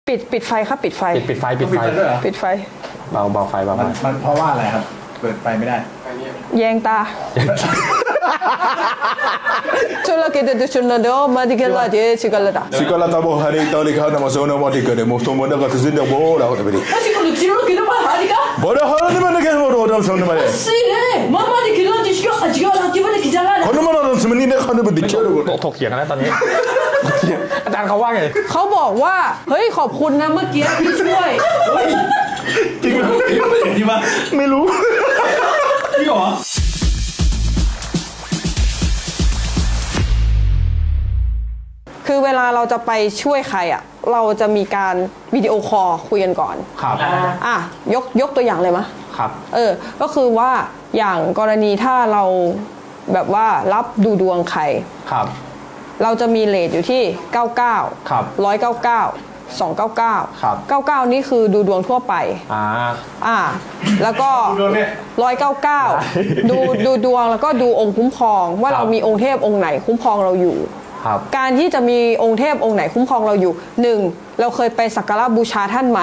ปิดไฟครับปิดไฟปิดไฟปิดไฟเบาไฟเบามันเพราะว่าอะไรครับเปิดไฟไม่ได้แยงตาSolo che ti sono da ma di che la ti si cala da. Si cala da bo hari tali kha na masono ma dikade mo to mo da ka tsin da bo da ho de bi. Asi ko chiro ke da hari ka. Bo da ha ni ma ne ke mo ro da so ne ma le. Si le mama di ke la ti shi ka ji la ti ba ki jala. คนมาเราสมนี่เนี่ยเขาเนี่ยบ่ดิกถกเถียงกันแล้วตอนนี้อาจารย์เขาว่าไงเขาบอกว่าเฮ้ยขอบคุณนะเมื่อกี้ที่ช่วยจริงไหมจริงปะไม่รู้จริงเหรอคือเวลาเราจะไปช่วยใครอ่ะเราจะมีการวิดีโอคอลคุยกันก่อนครับยกตัวอย่างเลยมะครับก็คือว่าอย่างกรณีถ้าเราแบบว่ารับดูดวงใครครับเราจะมีเรทอยู่ที่99 ครับ 199 299 ครับ 99นี่คือดูดวงทั่วไปแล้วก็199ดูดวงแล้วก็ดูองค์คุ้มครองว่าเรามีองค์เทพองค์ไหนคุ้มครองเราอยู่การที่จะมีองค์เทพองค์ไหนคุ้มครองเราอยู่1เราเคยไปสักการะบูชาท่านไหม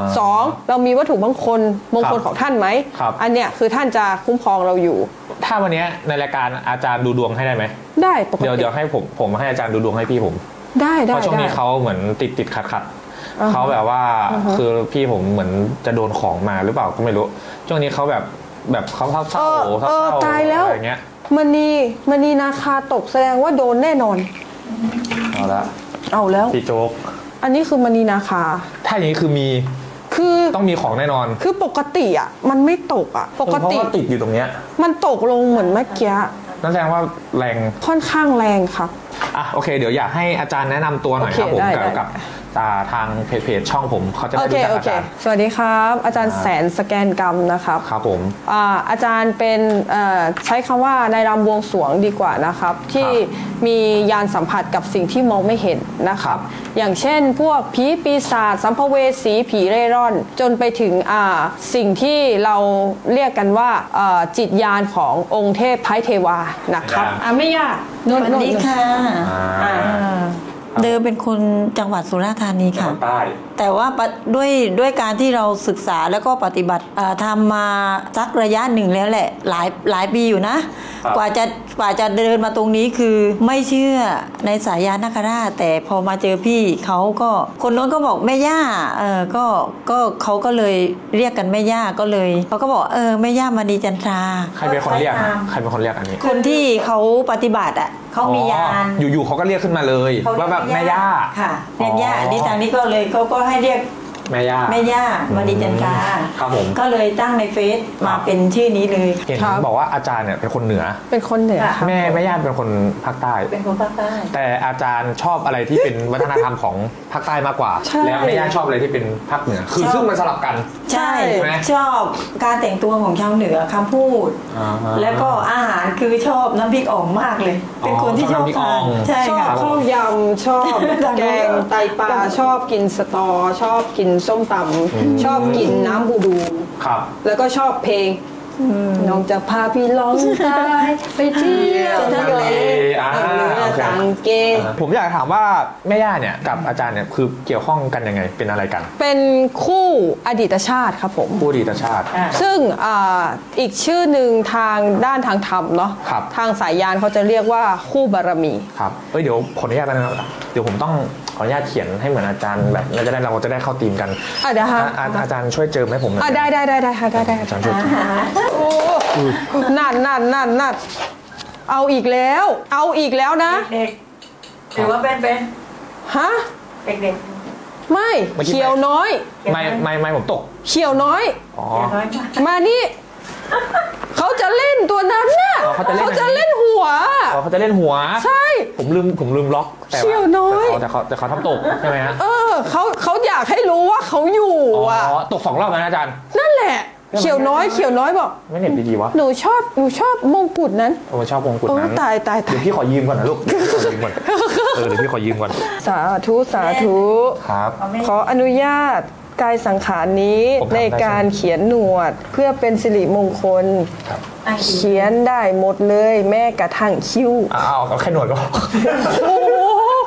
2เรามีวัตถุมงคลของท่านไหมอันเนี้ยคือท่านจะคุ้มครองเราอยู่ถ้าวันนี้ในรายการอาจารย์ดูดวงให้ได้ไหมได้ปกติเดี๋ยวให้ผมให้อาจารย์ดูดวงให้พี่ผมได้เพราะช่วงนี้เขาเหมือนติดขัดเขาแบบว่าคือพี่ผมเหมือนจะโดนของมาหรือเปล่าก็ไม่รู้ช่วงนี้เขาแบบเขาเศร้าตายแล้วอะไรเงี้ยมณีนาคาตกแสดงว่าโดนแน่นอนเอาแล้วพี่โจ๊กอันนี้คือมณีนาคาถ้าอย่างนี้คือต้องมีของแน่นอนคือปกติอ่ะมันไม่ตกอ่ะปกติติดอยู่ตรงเนี้ยมันตกลงเหมือนเมื่อกี้นั่นแสดงว่าแรงค่อนข้างแรงครับโอเคเดี๋ยวอยากให้อาจารย์แนะนำตัวหน่อยครับผมกับทางเพจช่องผมเขาจะได้รู้จักอาจารย์สวัสดีครับอาจารย์แสนสแกนกรรมนะครับครับผมอาจารย์เป็นใช้คำว่าในรำบวงสรวงดีกว่านะครับที่มียานสัมผัสกับสิ่งที่มองไม่เห็นนะครับอย่างเช่นพวกผีปีศาจสัมภเวสีผีเร่ร่อนจนไปถึงสิ่งที่เราเรียกกันว่าจิตญาณขององค์เทพท้ายเทวานะครับไม่ยากสวัสดีค่ะเดิมเป็นคนจังหวัดสุราษฎร์ธานีค่ะแต่ว่าด้วยการที่เราศึกษาแล้วก็ปฏิบัติทำมาสักระยะหนึ่งแล้วแหละหลายปีอยู่นะกว่าจะเดินมาตรงนี้คือไม่เชื่อในสายยานนาคราชแต่พอมาเจอพี่เขาก็คนโน้นก็บอกแม่ย่าก็เขาก็เลยเรียกกันแม่ย่าก็เลยเขาก็บอกแม่ย่ามณีจันทราใครเป็นคนเรียกอันนี้คนที่เขาปฏิบัติเขามียานอยู่เขาก็เรียกขึ้นมาเลยว่าแบบแม่ย่าค่ะเรียกย่าดิทางนี้ก็เลยเขาก็ให้เรียกแม่ย่ามณีจันทราครับผมก็เลยตั้งในเฟซมาเป็นชื่อนี้เลยเห็นบอกว่าอาจารย์เนี่ยเป็นคนเหนือแม่ย่าเป็นคนภาคใต้แต่อาจารย์ชอบอะไรที่เป็นวัฒนธรรมของภาคใต้มากกว่าแล้วแม่ย่าชอบอะไรที่เป็นภาคเหนือคือซึ่งมันสลับกันใช่ชอบการแต่งตัวของชาวเหนือคำพูดแล้วก็อาหารคือชอบน้ำพริกอ่องมากเลยเป็นคนที่ชอบทานใช่ค่ะชอบยำชอบแกงไตปลาชอบกินสตอชอบกินส้มตำชอบกินน้ำบูดูแล้วก็ชอบเพลงน้องจะพาพี่ล่องใต้ไปเที่ยวทะเลต่างเกผมอยากถามว่าแม่ย่าเนี่ยกับอาจารย์เนี่ยคือเกี่ยวข้องกันยังไงเป็นอะไรกันเป็นคู่อดีตชาติครับผมคู่อดีตชาติซึ่งอีกชื่อหนึ่งทางด้านทางธรรมเนาะทางสายยานเขาจะเรียกว่าคู่บารมีครับเดี๋ยวขออนุญาตนะครับเดี๋ยวผมต้องขออนุญาตเขียนให้เหมือนอาจารย์แบบเราจะได้เข้าทีมกันอาจารย์ช่วยเจิมให้ผมหน่อยได้อาจารย์ช่วยโอ้นั่นเอาอีกแล้วนะเด็กหรือว่าเป็นฮะเด็กไม่เขียวน้อยไม่ผมตกเขียวน้อยมานี่เขาจะเล่นตัวนั้นน่ะเขาจะเล่นหัวใช่ผมลืมล็อกเขียวน้อยแต่เขาทำตกใช่ไหมฮะเขาอยากให้รู้ว่าเขาอยู่ตก2 รอบแล้วนะอาจารย์นั่นแหละเขียวน้อยบอกไม่เน็ตดีๆวะหนูชอบมงกุฎนั้นชอบมงกุฎนั้นตายเดี๋ยวพี่ขอยืมก่อนนะลูกเดี๋ยวพี่ขอยืมก่อนสาธุครับขออนุญาตกายสังขารนี้ในการเขียนหนวดเพื่อเป็นสิริมงคลเขียนได้หมดเลยแม้กระทั่งคิ้วเอาแค่หนวดก็โอ้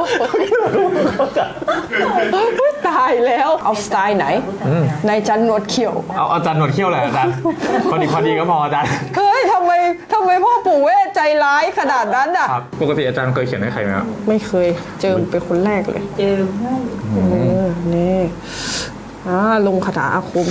ตายแล้วเอาสไตล์ไหนในจันหนวดเขียวเอาอาจารย์หนวดเขี้ยวเลยอาจารย์พอดีก็พออาจารย์เฮ้ยทำไมพ่อปู่เวทใจร้ายขนาดนั้นอ่ะครับปกติอาจารย์เคยเขียนให้ใครไหมครับไม่เคยเจอเป็นคนแรกเลยเจอให้นี่ลงคาถาอาคม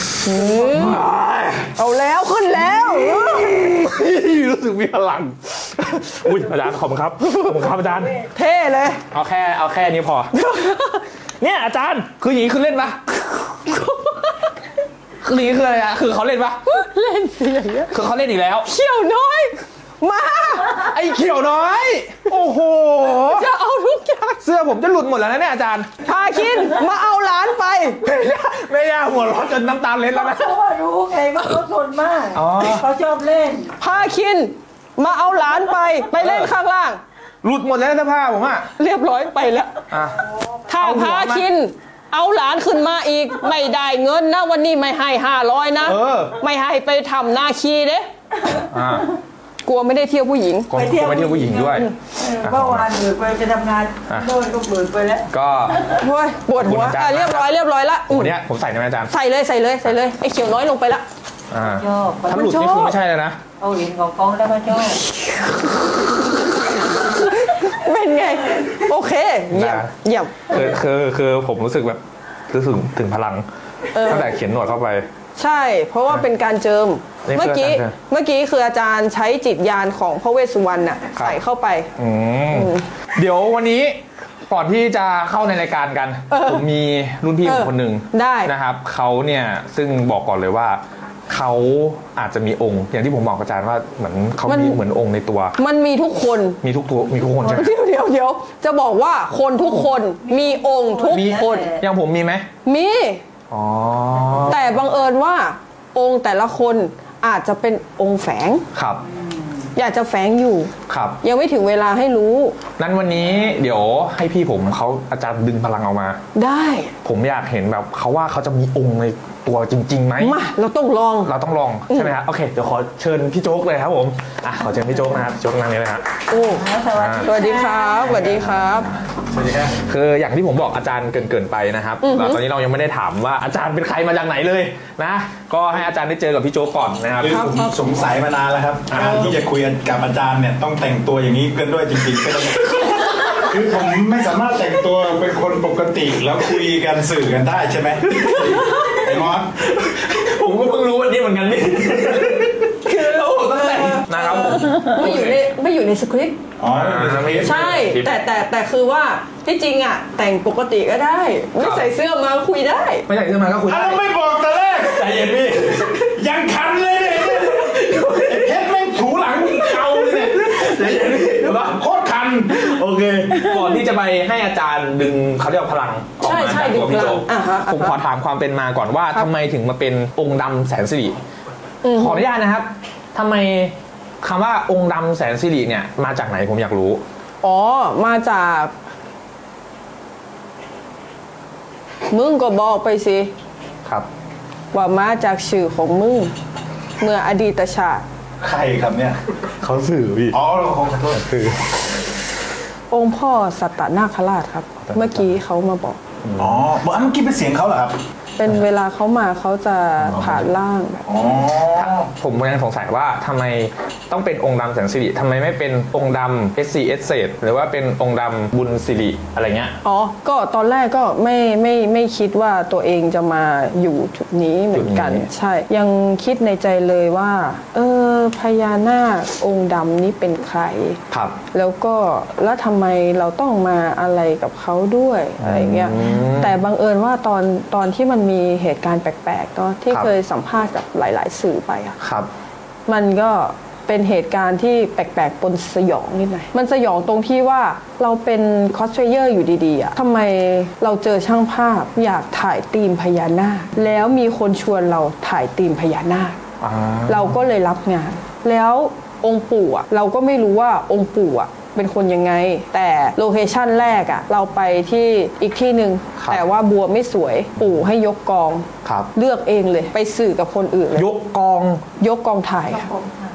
เอาแล้วขึ้นแล้วรู้สึกมีพลังอุ้ยอาจารย์ขอบคุณครับอาจารย์เท่เลยเอาแค่นี้พอ เนี่ยอาจารย์คืออย่างนี้คือเล่นปะคืออย่างนี้คืออะไรอะคือเขาเล่นปะเล่นเสียงเนี้ยคือเขาเล่นอีกแล้วเขี้ยวน้อยมาไอ้เขียวน้อยโอ้โหจะเอาทุกอย่างเสื้อผมจะหลุดหมดแล้วนะเนี่ยอาจารย์พาคินมาเอาหลานไปแม่ย่าหัวเร้อนจนน้ำตาเล็ดแล้วนะเพราะว่ารู้ไงว่าเขาทนมากอ๋อเขาชอบเล่นพาคินมาเอาหลานไปเล่นข้างล่างหลุดหมดแล้วเสื้อผ้าผมอะเรียบร้อยไปแล้วอ่ะถ้าเอาหัวพามาคินเอาหลานขึ้นมาอีกไม่ได้เงินนะวันนี้ไม่ให้500นะ ไม่ให้ไปทำนาคีเด้อ่ะกลัวไม่ได้เที่ยวผู้หญิงผมไม่เที่ยวผู้หญิงด้วยเมื่อวานเบิดไปทำงานโดนก็เบิดไปแล้วก็โอ้ยปวดหัวขอบคุณอาจารย์เรียบร้อยละวันนี้ผมใส่ได้ไหมอาจารย์ใส่เลยไอ้เขียวน้อยลงไปละอ่าชอบถ้าหลุดนี่คือไม่ใช่เลยนะเอาเห็นของกองแล้วก็ชอบเป็นไงโอเคเยี่ยมคือผมรู้สึกแบบรู้สึกถึงพลังตั้งแต่เขียนหนวดเข้าไปใช่เพราะว่าเป็นการเจิมนี่เมื่อกี้เพื่ออาจารย์เมื่อกี้คืออาจารย์ใช้จิตญาณของพระเวสสุวรรณน่ะครับใส่เข้าไปเดี๋ยววันนี้ก่อนที่จะเข้าในรายการกัน ผมมีรุ่นพี่ผมคนหนึ่งได้นะครับเขาเนี่ยซึ่งบอกก่อนเลยว่าเขาอาจจะมีองค์อย่างที่ผมบอกอาจารย์ว่าเหมือนเขามีเหมือนองค์ในตัวมันมีทุกคนมีทุกคนใช่ไหมเดี๋ยวจะบอกว่าคนทุกคนมีองค์ทุกมีคนอย่างผมมีไหมมีอ๋อแต่บังเอิญว่าองค์แต่ละคนอาจจะเป็นองค์แฝงครับอยากจะแฝงอยู่ครับยังไม่ถึงเวลาให้รู้นั้นวันนี้เดี๋ยวให้พี่ผมเขาอาจารย์ดึงพลังออกมาได้ผมอยากเห็นแบบเขาว่าเขาจะมีองค์ในตัวจริงๆไหมมาเราต้องลองเราต้องลองใช่ไหมครับโอเคเดี๋ยวขอเชิญพี่โจ๊กเลยครับผมขอเชิญพี่โจ๊กนะครับพี่โจ๊กนั่งนี้เลยครับโอ้สวัสดีครับสวัสดีครับสวัสดีครับคืออย่างที่ผมบอกอาจารย์เกินไปนะครับตอนนี้เรายังไม่ได้ถามว่าอาจารย์เป็นใครมาจากไหนเลยนะก็ให้อาจารย์ได้เจอกับพี่โจ๊กก่อนนะครับคือผมสงสัยมานานแล้วครับการที่จะคุยกับอาจารย์เนี่ยต้องแต่งตัวอย่างนี้กันด้วยจริงๆคือผมไม่สามารถแต่งตัวเป็นคนปกติแล้วคุยกันสื่อกันได้ใช่ไหมไอ้มอสผมก็เพิ่งรู้วันนี้เหมือนกันนี่คือเราตั้งแต่นะครับผมไม่อยู่ในสคริปต์อ๋อใช่แต่คือว่าที่จริงอ่ะแต่งปกติก็ได้ ไม่ใส่เสื้อมาคุยได้ไม่ใช่เสื้อมาก็คุยอ้าวไม่บอกแต่แรกใจเย็นพี่ยังคันเลยเนี่ยเพชรแม่งถูหลังเก่าเลยเนี่ยใจเย็นพี่โคตรคันโอเคก่อนที่จะไปให้อาจารย์ดึงเขาเรียกว่าพลังออกมาใช่จากตัวพี่โจ๊กดึงพลังฮะผมขอถามความเป็นมาก่อนว่าทำไมถึงมาเป็นองค์ดำแสนสิริขออนุญาตนะครับทำไมคำว่าองค์ดำแสนสิริเนี่ยมาจากไหนผมอยากรู้อ๋อมาจากมึงก็บอกไปสิครับว่ามาจากชื่อของมึงเมื่ออดีตชาติใครครับเนี่ยเขาสื่อพี่อ๋อเราขอโทษคือองค์พ่อสัตตนาคราชครับ เมื่อกี้เขามาบอกอ๋อบอกเมื่อกี้เป็นเสียงเขาเหรอครับเป็นเวลาเขามาเขาจะผ่านร่างแบบอ๋อผมยังสงสัยว่าทำไมต้องเป็นองค์ดำแสนสิริทำไมไม่เป็นองค์ดำ SC เอสเศษหรือว่าเป็นองค์ดำบุญสิริอะไรเงี้ยอ๋อก็ตอนแรกก็ไม่คิดว่าตัวเองจะมาอยู่จุดนี้เหมือนกันจุดนี้ใช่ ยังคิดในใจเลยว่าพญานาคองค์ดำนี้เป็นใครครับแล้วก็แล้วทำไมเราต้องมาอะไรกับเขาด้วยอะไรเงี้ยแต่บังเอิญว่าตอนที่มันมีเหตุการณ์แปลกๆเนาะที่ครับเคยสัมภาษณ์กับหลายๆสื่อไปอะครับมันก็เป็นเหตุการณ์ที่แปลกๆปนสยองนิดหน่อยมันสยองตรงที่ว่าเราเป็นคอสเพลเยอร์อยู่ดีๆอะทำไมเราเจอช่างภาพอยากถ่ายธีมพญานาคแล้วมีคนชวนเราถ่ายธีมพญานาค เราก็เลยรับงาน แล้วองค์ปู่อะเราก็ไม่รู้ว่าองค์ปู่อะเป็นคนยังไง แต่โลเคชั่นแรกอะเราไปที่อีกที่หนึ่งครับแต่ว่าบัวไม่สวยปู่ให้ยกกองครับเลือกเองเลยไปสื่อกับคนอื่นเลยยกกองยกกองถ่ายโ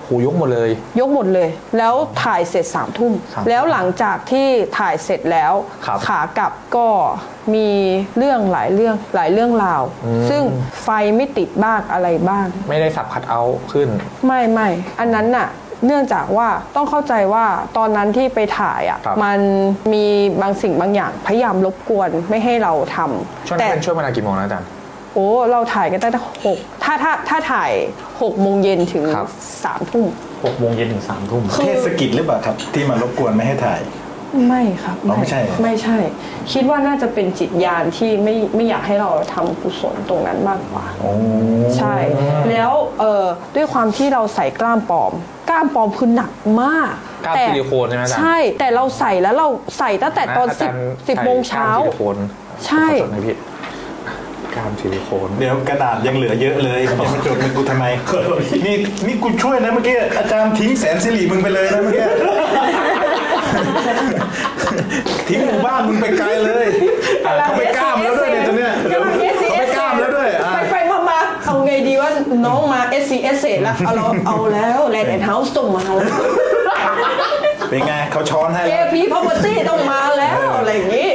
โหยกหมดเลยแล้วถ่ายเสร็จ3 ทุ่มแล้วหลังจากที่ถ่ายเสร็จแล้วขากลับก็มีเรื่องหลายเรื่องราวซึ่งไฟไม่ติดบ้างอะไรบ้างไม่ได้สับคัทเอาท์ขึ้นไม่อันนั้นน่ะเนื่องจากว่าต้องเข้าใจว่าตอนนั้นที่ไปถ่ายอ่ะมันมีบางสิ่งบางอย่างพยายามรบกวนไม่ให้เราทำช่วงนั้นเป็นช่วงเวลากี่โมงนะอาจารย์โอ้เราถ่ายกันตั้งแต่6ถ้าถ่าย6 โมงเย็นถึง3 ทุ่ม 6 โมงเย็นถึง3 ทุ่มเทศกิจหรือเปล่าครับที่มารบกวนไม่ให้ถ่ายไม่ครับไม่ใช่คิดว่าน่าจะเป็นจิตญาณที่ไม่อยากให้เราทำกุศลตรงนั้นมากกว่าใช่แล้วด้วยความที่เราใส่กล้ามปลอมคือหนักมากกล้ามซิลิโคนใช่ไหมใช่แต่เราใส่แล้วเราใส่ตั้งแต่ตอน10 โมงเช้าใช่กล้ามซิลิโคนเดี๋ยวกระดาษยังเหลือเยอะเลยจะมาจดมึงกูทำไมนี่กูช่วยนะเมื่อกี้อาจารย์ทิ้งแสนสิริมึงไปเลยนะเมื่อกี้ทิ้งหมู่บ้านมึงไปไกลเลยเขาไปกล้ามแล้วด้วยเนี่ยตอนเนี้ยเขาไปกล้ามแล้วด้วยไปมาเอาไงดีว่าน้องมา SCS เสร็จแล้วเอาแล้วแลนด์แอนด์เฮาส์ต้องมาแล้วเป็นไงเขาช้อนให้แล้ว JP Property ต้องมาแล้วอะไรอย่างนี้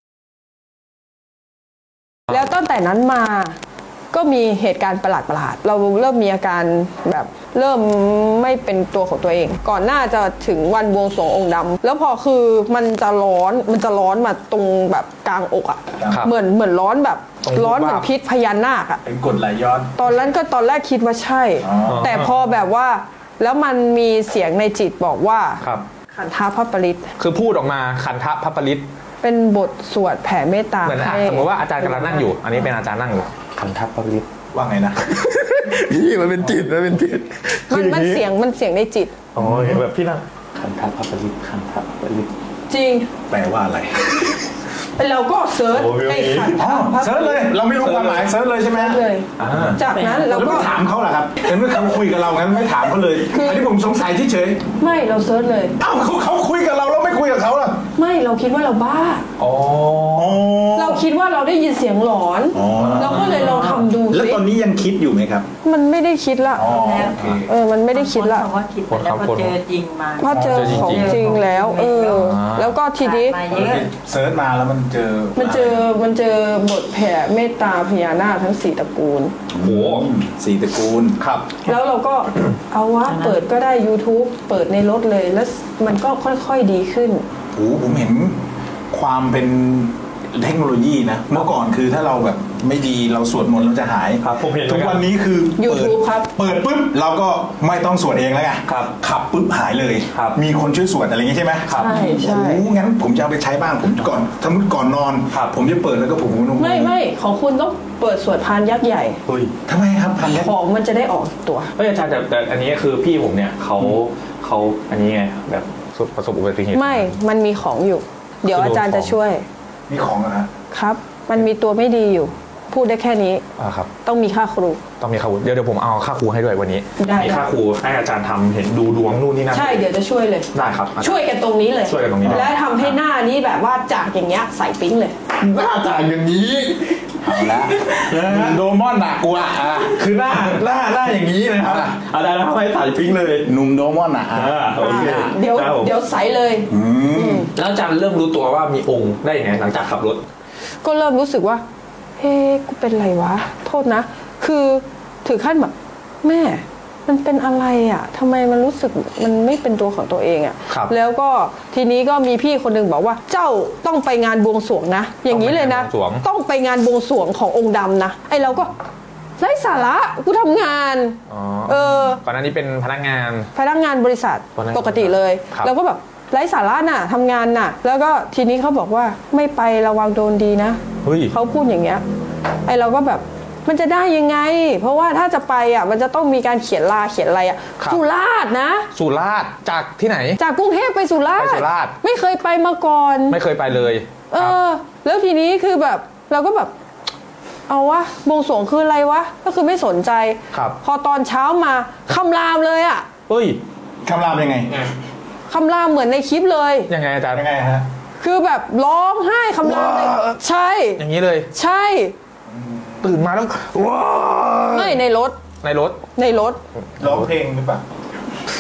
แล้วตั้งแต่นั้นมาก็มีเหตุการณ์ประหลาดเราเริ่มมีอาการแบบเริ่มไม่เป็นตัวของตัวเองก่อนหน้าจะถึงวันบวงสรวงองค์ดำแล้วพอคือมันจะร้อนมาตรงแบบกลางอกอ่ะเหมือนร้อนแบบร้อนเหมือนพิษพญานาคอ่ะเป็นกรดไหลย้อนตอนแรกคิดว่าใช่แต่พอแบบว่าแล้วมันมีเสียงในจิตบอกว่าขันธพระปริตคือพูดออกมาขันธพระปริตเป็นบทสวดแผ่เมตตาเหมือนสมมติว่าอาจารย์กำลังนั่งอยู่อันนี้เป็นอาจารย์นั่งอยู่ขันธพระปริตว่าไงนะนี่มันเป็นจิตมันเสียงในจิตอ๋อแบบพี่นั่งขันธพระปริตขันธพระปริตจริงแปลว่าอะไรเราก็เซิร์ชในขันธเซิร์ชเลยเราไม่รู้ความหมายเซิร์ชเลยใช่ไหมเลยจากนั้นเราก็ถามเขาแหละครับแต่เมื่อเขาคุยกับเรางั้นไม่ถามเขาเลยอันนี้ผมสงสัยเฉยไม่เราเซิร์ชเลยเอ้าเขาคุยกับเราแล้วไม่คุยกับเขาล่ะไม่เราคิดว่าเราบ้าเราคิดว่าเราได้ยินเสียงหลอนเราก็เลยลองทำดูแล้วตอนนี้ยังคิดอยู่ไหมครับมันไม่ได้คิดละมันไม่ได้คิดละแล้วพอเจอจริงมาพอเจอของจริงแล้วแล้วก็ทีนี้เซิร์ชมาแล้วมันเจอบทแผ่เมตตาพญานาคทั้ง4 ตระกูลโอ้ 4 ตระกูลครับแล้วเราก็เอาว่าเปิดก็ได้ YouTube เปิดในรถเลยแล้วมันก็ค่อยๆดีขึ้นโอ้ผมเห็นความเป็นเทคโนโลยีนะเมื่อก่อนคือถ้าเราแบบไม่ดีเราสวดมนต์เราจะหายทุกวันนี้คือ YouTube ครับเปิดปุ๊บเราก็ไม่ต้องสวดเองแล้วไงขับปุ๊บหายเลยมีคนช่วยสวดอะไรอย่างงี้ใช่ไหมใช่โอ้งั้นผมจะเอาไปใช้บ้างผมก่อนสมมติก่อนนอนผมจะเปิดแล้วก็ผมไม่ของคุณต้องเปิดสวดพานยักษ์ใหญ่ทำไมครับพานยักษ์ของมันจะได้ออกตัวอาจารย์แต่อันนี้คือพี่ผมเนี่ยเขาอันนี้ไงแบบประสบอุบัติเหตุไม่มันมีของอยู่เดี๋ยวอาจารย์จะช่วยมีของครับมันมีตัวไม่ดีอยู่พูดได้แค่นี้ครับต้องมีค่าครูเดี๋ยวผมเอาค่าครูให้ด้วยวันนี้มีค่าครูให้อาจารย์ทำเห็นดูดวงนู่นนี่นั่นใช่เดี๋ยวจะช่วยเลยได้ครับช่วยกันตรงนี้เลยและทำให้หน้านี้แบบว่าจากอย่างเงี้ยใส่ปิ๊งเลยหน้าจากอย่างนี้เอาละโดมอนหนักกว่าคือหน้าอย่างนี้นะครับอาจารย์ทำให้ใส่ปิ๊งเลยหนุ่มโดมอนโอเคเดี๋ยวใส่เลยแล้วอาจารย์เริ่มรู้ตัวว่ามีองค์ได้ยังไงหลังจากขับรถก็เริ่มรู้สึกว่าเฮ้กูเป็นไรวะโทษนะคือถึงขั้นแบบแม่มันเป็นอะไรอ่ะทำไมมันรู้สึกมันไม่เป็นตัวของตัวเองอ่ะแล้วก็ทีนี้ก็มีพี่คนหนึ่งบอกว่าเจ้าต้องไปงานบวงสรวงนะอย่างนี้เลยนะต้องไปงานบวงสรวงขององค์ดำนะไอเราก็ไร้สาระกูทำงานก่อนหน้านี้เป็นพนักงานบริษัทปกติเลยแล้วก็แบบไร้สาระน่ะทำงานน่ะแล้วก็ทีนี้เขาบอกว่าไม่ไประวังโดนดีนะเขาพูดอย่างเงี้ยไอเราก็แบบมันจะได้ยังไงเพราะว่าถ้าจะไปอ่ะมันจะต้องมีการเขียนอะไรอ่ะสุราษฎร์นะสุราษฎร์จากที่ไหนจากกรุงเทพไปสุราษฎร์ไม่เคยไปมาก่อนไม่เคยไปเลยแล้วทีนี้คือแบบเราก็แบบเอาวะบวงสรวงคืออะไรวะก็คือไม่สนใจพอตอนเช้ามาคำรามเลยอ่ะคำรามยังไงคำรามเหมือนในคลิปเลยยังไงอาจารย์ยังไงฮะคือแบบร้องไห้คำรามเลยใช่อย่างนี้เลยใช่ตื่นมาแล้วว้าไม่ในรถร้องเพลงหรือเปล่า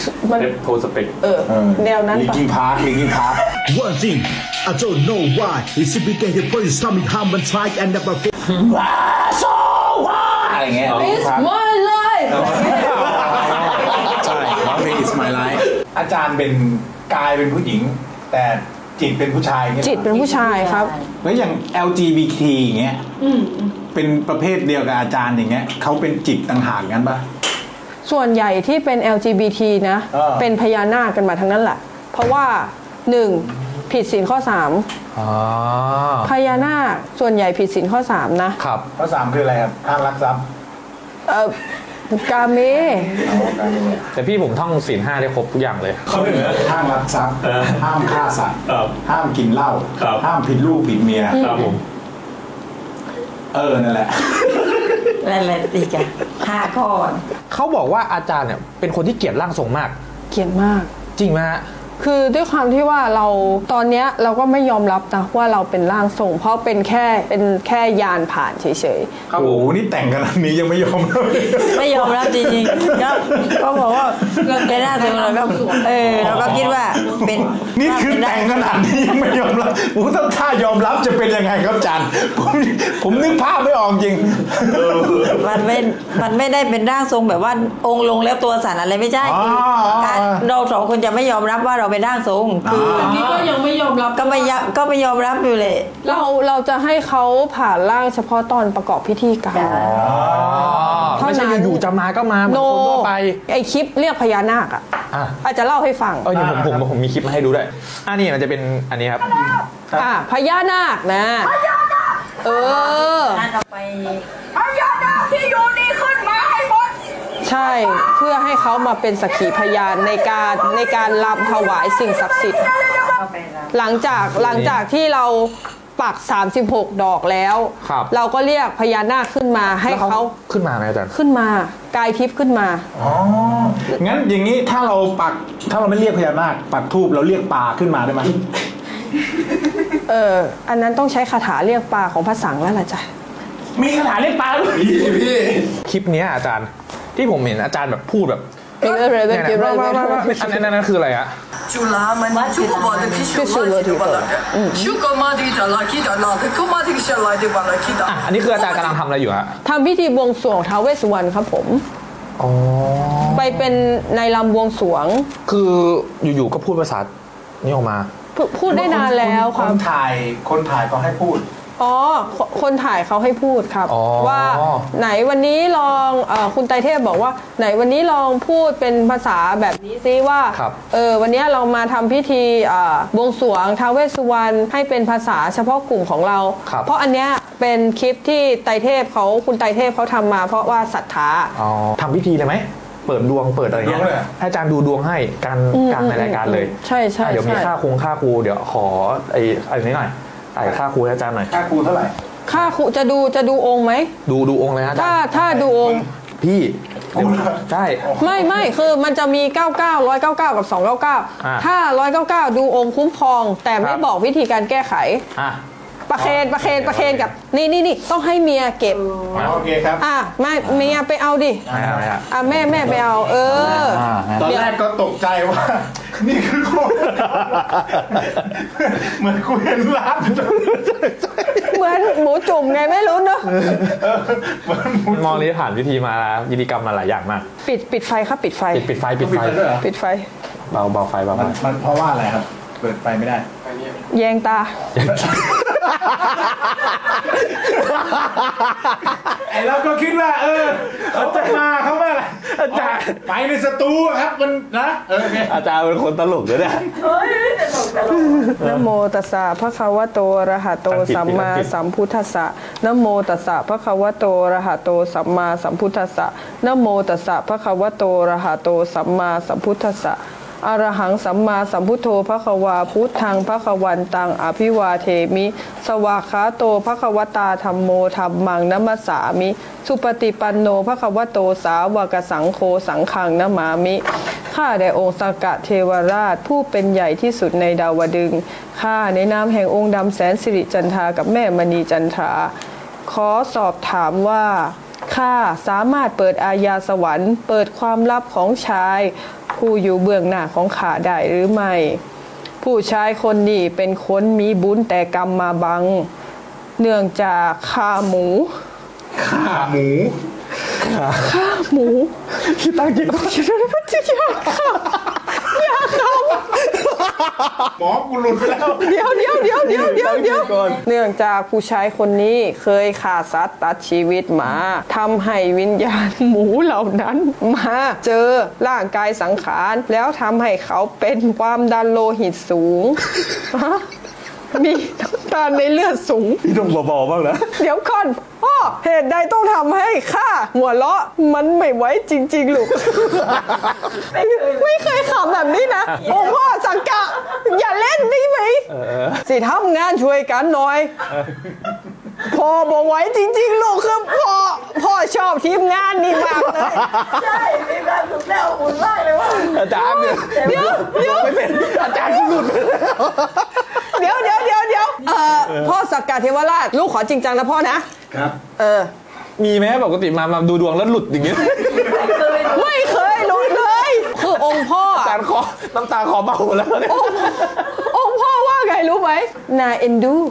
มันโทสเปกแนวนั้นลิงปะกิ้งพาร์คลิงกิ้งพาร์ค One thing I don't know why it's because for the stomach how much like and never ว้าโซ่ว้าอะไรเงี้ย It's my life ใช่ร้องเพลง It's My Life อาจารย์เป็นกายเป็นผู้หญิง แต่จิตเป็นผู้ชายเนี่ยจิตเป็นผู้ชายครับแล้วอย่าง LGBT อย่างเงี้ยเป็นประเภทเดียวกับอาจารย์อย่างเงี้ยเขาเป็นจิตต่างหากงั้นปะส่วนใหญ่ที่เป็น LGBT นะ เป็นพญานาคกันมาทั้งนั้นแหละ เพราะว่า 1. ผิดศีลข้อ 3พญานาคส่วนใหญ่ผิดศีลข้อ 3 นะครับข้อ 3 คืออะไรครับห้ามลักทรัพย์กาเมแต่พี่ผมท่องศีล 5ได้ครบทุกอย่างเลยข้อ 1ห้ามลักทรัพย์ห้ามฆ่าสัตว์ห้ามกินเหล้าห้ามผิดลูกผิดเมียครับผมนั่นแหละอะไรอีกอะ5 ข้อเขาบอกว่าอาจารย์เนี่ยเป็นคนที่เกลียดร่างทรงมากเกลียดมากจริงไหมฮะคือด้วยความที่ว่าเราตอนเนี้ยเราก็ไม่ยอมรับนะว่าเราเป็นร่างทรงเพราะเป็นแค่ยานผ่านเฉยๆโอ้โหนี่แต่งขนาดนี้ยังไม่ยอมรับไม่ยอมรับจริงๆก็บอกว่าเป็นหน้าทรงเราก็เราก็คิดว่าเป็นนี่คือแต่งขนาดนี้ยังไม่ยอมรับถ้ายอมรับจะเป็นยังไงครับอาจารย์ผมนึกภาพไม่ออกจริงมันไม่ได้เป็นร่างทรงแบบว่าองค์ลงแล้วตัวสั่นอะไรไม่ใช่เรา2 คนจะไม่ยอมรับว่าเราเป็นร่างทรงคือนี่ก็ยังไม่ยอมรับก็ไม่ยอมรับอยู่เลยเราจะให้เขาผ่านร่างเฉพาะตอนประกอบพิธีกรรมไม่ใช่อยู่ๆจะมาก็มาเหมือนคนทั่วไปไอคลิปเรียกพญานาคอาจจะเล่าให้ฟังเดี๋ยวผมมีคลิปมาให้ดูด้วยนี่มันจะเป็นอันนี้ครับพญานาคนะไปพญานาคที่อยู่นี่ขึ้นมาให้หมดใช่เพื่อให้เขามาเป็นสักขีพยานในการรำถวายสิ่งศักดิ์สิทธิ์หลังจากที่เราปัก36 ดอกแล้วเราก็เรียกพญานาคขึ้นมาให้เขาขึ้นมาไหมอาจารย์ขึ้นมากายทิพย์ขึ้นมางั้นอย่างนี้ถ้าเราไม่เรียกพญานาคปักธูปเราเรียกปลาขึ้นมาได้ไหมอันนั้นต้องใช้คาถาเรียกปลาของพระสังแล้วล่ะจ้ะมีคาถาเรียกปลาด้วยพี่คลิปนี้อาจารย์ที่ผมเห็นอาจารย์แบบพูดแบบอันนั้นคืออะไรอะอันนี้คืออาจารย์กำลังทำอะไรอยู่ฮะทำพิธีบวงสรวงท้าวเวสสุวรรณครับผมไปเป็นในรำบวงสรวงคืออยู่ๆก็พูดภาษานี้ออกมาพูดได้นานแล้วครับคนถ่ายก็ให้พูดคนถ่ายเขาให้พูดครับว่าไหนวันนี้ลองคุณไตรเทพบอกว่าไหนวันนี้ลองพูดเป็นภาษาแบบนี้ซิว่าวันนี้เรามาทำพิธีบวงสรวงท้าวเวสสุวรรณให้เป็นภาษาเฉพาะกลุ่มของเราเพราะอันเนี้ยเป็นคลิปที่ไตรเทพคุณไตรเทพเขาทำมาเพราะว่าศรัทธาทำพิธีเลยไหมเปิดดวงเปิดอะไรเงี้ยให้อาจารย์ดูดวงให้การในรายการเลยใช่เดี๋ยวมีค่าครูเดี๋ยวขออะไรนี้หน่อยค่าครูอาจารย์หน่อยค่าครูเท่าไหร่ค่าครูจะดูองค์ไหมดูองค์เลยนะอาจารย์ถ้าดูองค์พี่ใช่ไม่คือมันจะมี99 199กับ299ถ้า199ดูองค์คุ้มครองแต่ไม่บอกวิธีการแก้ไขประเคนกับนี่ต้องให้เมียเก็บโอเคครับไม่เมียไปเอาดิแม่ไปเอาตอนแรกก็ตกใจว่านี่คือคนเหมือนกูเห็นร้านเหมือนหมูจุ่มไงไม่รู้เนอะมองนี้ผ่านวิธีมาพิธีกรรมมาหลายอย่างมากปิดไฟครับปิดไฟปิดไฟเบาไฟมันเพราะว่าอะไรครับเปิดไฟไม่ได้แยงตาเราก็คิดว่าเขาจะมาเขาว่าอะไรอาจารย์ไปในสตูครับมันนะอาจารย์เป็นคนตลกเลยนะนะโมตัสสะภะคะวะโตอะระหะโตสัมมาสัมพุทธัสสะนะโมตัสสะภะคะวะโตอะระหะโตสัมมาสัมพุทธัสสะนะโมตัสสะภะคะวะโตอะระหะโตสัมมาสัมพุทธัสสะอรหังสัมมาสัมพุทโธภควาพุทธังภควันตังอภิวาเทมิสวากขาโตภควตาธัมโมธัมมังนัมสสามิสุปฏิปันโนภควโตสาวกสังโฆสังฆังนะมามิข้าแต่องค์สักกะเทวราชผู้เป็นใหญ่ที่สุดในดาวดึงส์ข้าในนามแห่งองค์ดำแสนสิริจันทรากับแม่มณีจันทราขอสอบถามว่าข้าสามารถเปิดอาญาสวรรค์เปิดความลับของชายผู้อยู่เบื้องหน้าของข้าได้หรือไม่ผู้ชายคนนี้เป็นคนมีบุญแต่กรรมมาบังเนื่องจากฆ่าหมูคิดตั้งจิตคิดอะไรไม่ใช่ยาเขาหมอกูหลุดแล้วเดี๋ยวเนื่องจากผู้ชายคนนี้เคยฆ่าสัตว์ตัดชีวิตหมาทำให้วิญญาณหมูเหล่านั้นมาเจอร่างกายสังขารแล้วทำให้เขาเป็นความดันโลหิตสูงมีน้ำตาลในเลือดสูงพี่ต้องเบาๆบ้างนะเดี๋ยวก่อนพ่อเหตุใดต้องทำให้ข้าหัวเราะมันไม่ไหวจริงๆลูกไม่เคยขำแบบนี้นะโอ้พ่อสังกะอย่าเล่นได้ไหมสิทำงานช่วยกันหน่อยพ่อบอกไว้จริงๆลูกคือพ่อชอบทีมงานนี่มากเลยใช่ทีมงานสุดแล้วอุ่นมากเลยว่าอาจารย์เดี๋ยวไม่เป็นอาจารย์หลุดเดี๋ยวพ่อสักกะเทวราชลูกขอจริงจังนะพ่อนะครับมีไหมปกติมาดูดวงแล้วหลุดอย่างเงี้ยไม่เคยหลุดเลยคือองค์พ่ออาจารย์น้ำตาคอเบาแล้วเนี่ยองค์พ่อว่าไงรู้ไหมน่าเอ็นดู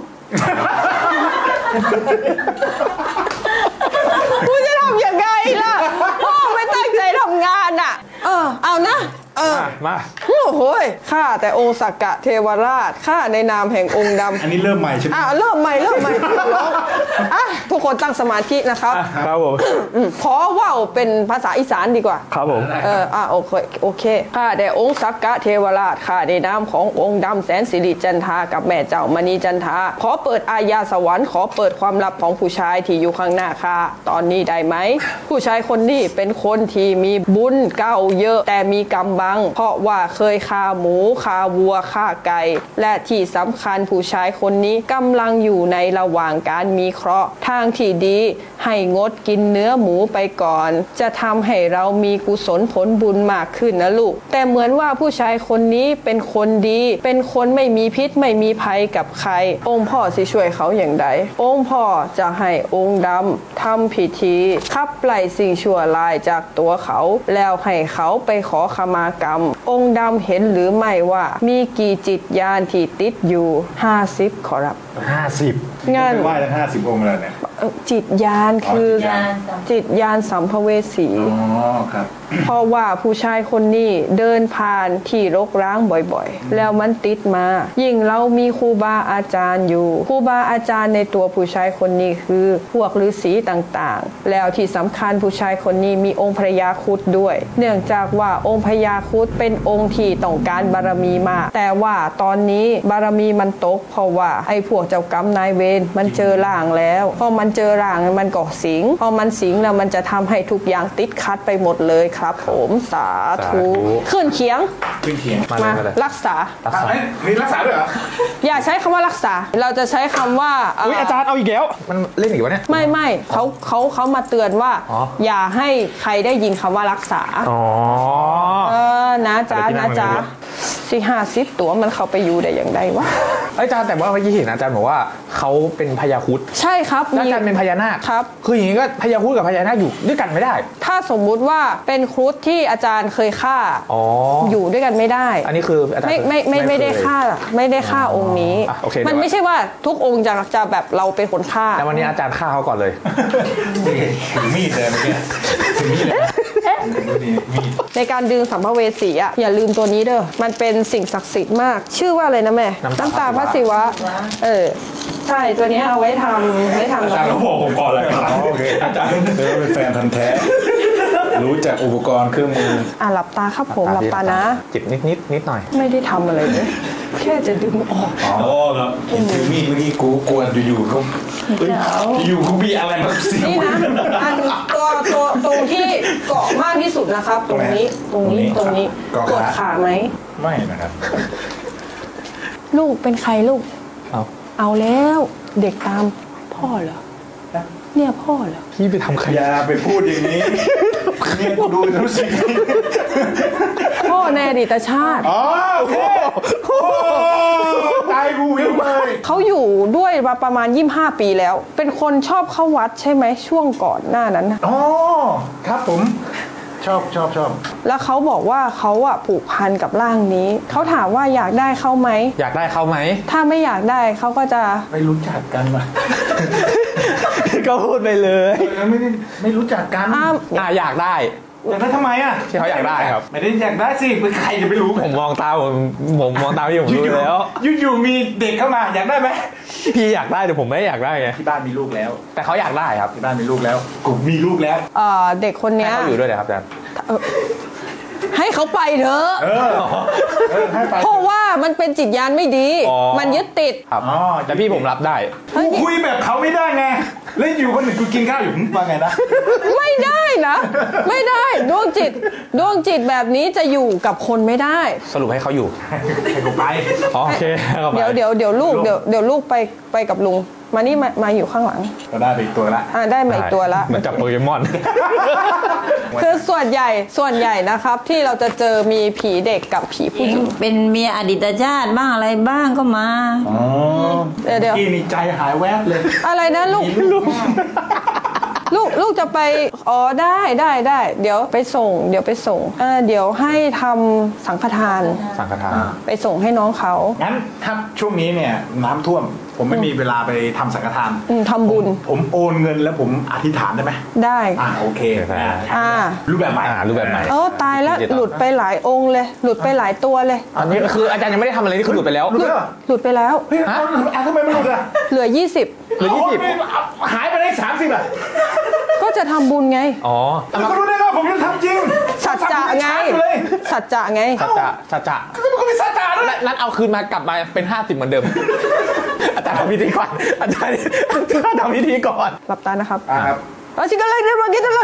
กูจะทำยังไงล่ะพ่อไม่ตั้งใจทำงานอ่ะเอานะมาโอ้โหข้าแต่องค์สักกะเทวราชข้าในนามแห่งองค์ดำอันนี้เริ่มใหม่ใช่ไหมเริ่มใหม่ทุกคนตั้งสมาธินะครับครับผมขอว่าวเป็นภาษาอีสานดีกว่าครับผมโอเคข้าแต่องค์สักกะเทวราชข้าในนามขององค์ดำแสนสิริจันทรากับแม่เจ้ามณีจันทราขอเปิดอาญาสวรรค์ขอเปิดความลับของผู้ชายที่อยู่ข้างหน้าข้าตอนนี้ได้ไหมผู้ชายคนนี้เป็นคนที่มีบุญเก่าเยอะแต่มีกรรมบังเพราะว่าเคยฆ่าหมูฆ่าวัวฆ่าไก่และที่สำคัญผู้ชายคนนี้กำลังอยู่ในระหว่างการมีเคราะห์ทางที่ดีให้งดกินเนื้อหมูไปก่อนจะทำให้เรามีกุศลผลบุญมากขึ้นนะลูกแต่เหมือนว่าผู้ชายคนนี้เป็นคนดีเป็นคนไม่มีพิษไม่มีภัยกับใครองค์พ่อสิช่วยเขาอย่างไรองค์พ่อจะให้องค์ดำทำพิธีขับไล่สิ่งชั่วร้ายจากตัวเขาแล้วให้เขาไปขอขมากรรมองค์ดำเห็นหรือไม่ว่ามีกี่จิตญาณที่ติดอยู่50ขอรับ 50 งานไหว้ทั้ง50องค์เลยเนี่ยจิตญาณคือจิตญาณสัมภเวสีครับเพราะว่าผู้ชายคนนี้เดินผ่านที่รกร้างบ่อยๆแล้วมันติดมายิ่งเรามีครูบาอาจารย์อยู่ครูบาอาจารย์ในตัวผู้ชายคนนี้คือพวกฤาษีต่างๆแล้วที่สำคัญผู้ชายคนนี้มีองค์พระยาครุฑด้วยเนื่องจากว่าองค์พระยาครุฑเป็นองค์ที่ต้องการบารมีมากแต่ว่าตอนนี้บารมีมันตกเพราะว่าไอ้พวกเจ้ากรรมนายเวรมันเจอร่างแล้วพอมันเจอร่างมันก็สิงพอมันสิงแล้วมันจะทำให้ทุกอย่างติดขัดไปหมดเลยครับผมสาธุขึ้นเคียงมารักษามีรักษาด้วยเหรออย่าใช้คำว่ารักษาเราจะใช้คำว่าอาจารย์เอาอีกแล้วมันเล่นอีกวะเนี่ยไม่เขามาเตือนว่าอย่าให้ใครได้ยินคำว่ารักษานะจ๊ะ50ตัวมันเข้าไปอยู่ได้อย่างไรวะอาจารย์แต่ว่าเมื่อกี้เห็นอาจารย์บอกว่าเขาเป็นพญาครุฑใช่ครับอาจารย์เป็นพญานาคครับคืออย่างนี้ก็พญาครุฑกับพญานาคอยู่ด้วยกันไม่ได้ถ้าสมมุติว่าเป็นครุฑที่อาจารย์เคยฆ่าอยู่ด้วยกันไม่ได้อันนี้คืออาจารย์ไม่ได้ฆ่าองค์นี้มันไม่ใช่ว่าทุกองค์จะแบบเราเป็นคนฆ่าแต่วันนี้อาจารย์ฆ่าเขาก่อนเลยถือมีดเลยเมื่อกี้ถือมีดเลยในการดึงสัมภเวสีอ่ะอย่าลืมตัวนี้เด้อมันเป็นสิ่งศักดิ์สิทธิ์มากชื่อว่าอะไรนะแม่น้ำตาพระศิวะใช่ตัวนี้เอาไว้ทำอาจารย์เขาบอกผมก่อนเลยโอเคอาจารย์เป็นแฟนพันธุ์แท้รู้จักอุปกรณ์เครื่องมือหลับตาครับผมหลับตานะจิบนิดหน่อยไม่ได้ทำอะไรเลยแค่จะดึงออกครับถือมีดเมื่อกี้กูกวนอยู่เขาอยู่กูมีอะไรมาสินี่นะอันตัวตรงที่เกาะมากที่สุดนะครับตรงนี้กดขาไหมไม่นะครับลูกเป็นใครลูกเอาแล้วเด็กตามพ่อเหรอเนี่ยพ่อเหรอพี่ไปทำใครอย่าไปพูดอย่างนี้เนี่ยกูดูรู้สึกพ่อในอดีตชาติโอเคตายกูวิวเลยเขาอยู่ด้วยมาประมาณ25 ปีแล้วเป็นคนชอบเข้าวัดใช่ไหมช่วงก่อนหน้านั้นครับผมชอบแล้วเขาบอกว่าเขาอะผูกพันกับร่างนี้เขาถามว่าอยากได้เขาไหมอยากได้เขาไหมถ้าไม่อยากได้เขาก็จะไม่รู้จักกันว่ะก็พูดไปเลยไม่รู้จักกันอยากได้ทำไมอ่ะที่เขาอยากได้ครับไม่ได้อยากได้สิเป็นใครจะไม่รู้ผมมองตาผมมองตาพี่ผมรู้แล้วอยู่มีเด็กเข้ามาอยากได้ไหมพี่อยากได้แต่ผมไม่อยากได้ไงที่บ้านมีลูกแล้วแต่เขาอยากได้ครับที่บ้านมีลูกแล้วกูมีลูกแล้วเด็กคนนี้เขาอยู่ด้วยเลยครับอาจารย์ให้เขาไปเถอะเพราะว่ามันเป็นจิตญาณไม่ดีมันยึดติดครับแต่พี่ผมรับได้กูคุยแบบเขาไม่ได้ไงแล้วอยู่คนหนึ่งกูกินข้าวอยู่ว่าไงนะไม่ได้นะไม่ได้ดวงจิตแบบนี้จะอยู่กับคนไม่ได้สรุปให้เขาอยู่ให้กูไปโอเคเดี๋ยวลูกไปกับลุงมานี่มาอยู่ข้างหลังก็ได้ไปอีกตัวละได้มาอีกตัวละเหมือนจับโปเกมอนคือส่วนใหญ่นะครับที่เราจะเจอมีผีเด็กกับผีผู้หญิงเป็นเมียอดีตชาติบ้างอะไรบ้างก็มาเดี๋ยวพี่นี่ใจหายแวบเลยอะไรนะลูกจะไปได้เดี๋ยวไปส่งเดี๋ยวให้ทำสังฆทานไปส่งให้น้องเขางั้นถ้าช่วงนี้เนี่ยน้ำท่วมผมไม่มีเวลาไปทำสังฆทานทำบุญผมโอนเงินแล้วผมอธิษฐานได้ไหมได้โอเครูปแบบใหม่ตายแล้วหลุดไปหลายองค์เลยหลุดไปหลายตัวเลยอันนี้คืออาจารย์ยังไม่ได้ทำอะไรนี่คือหลุดไปแล้วหลุดไปแล้วทำไมไม่หลุดอ่ะเหลือ20 หายไปได้30อ่ะก็จะทำบุญไงก็รู้ได้ว่าผมจะทำจริงสัจจะไงสัจจะก็มันเป็นสัจจะนั่นเอาคืนมากลับมาเป็น50เหมือนเดิมอาจารย์ทำพิธีก่อนอาจารย์ทำพิธีก่อนหลับตานะครับครับแล้วชิคกี้พายเดี๋ยวมากินแล้ว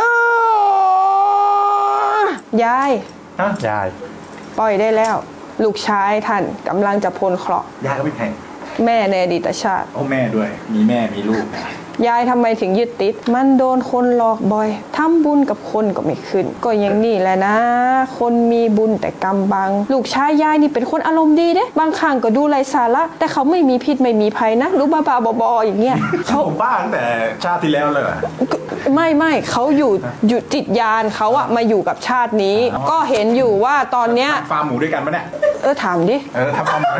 ยายปล่อยได้แล้วลูกชายท่านกำลังจะพ้นเคราะห์ยายก็เป็นใครแม่ในอดีตชาติแม่ด้วยมีแม่มีลูกยายทำไมถึงยึดติดมันโดนคนหลอกบ่อยทำบุญกับคนก็ไม่ขึ้นก็อย่างนี้แหละนะคนมีบุญแต่กำบังลูกชายยายนี่เป็นคนอารมณ์ดีเด้บางครั้งก็ดูไร้สาระแต่เขาไม่มีพิษไม่มีภัยนะรู้บ้าบออย่างเงี้ยเขาบ้าตั้งแต่ชาติที่แล้วเลยไม่เขาอยู่จิตญาณเขาอะมาอยู่กับชาตินี้ก็เห็นอยู่ว่าตอนเนี้ยฟาร์มหมูด้วยกันปะเนี่ยถามดิทำฟาร์ม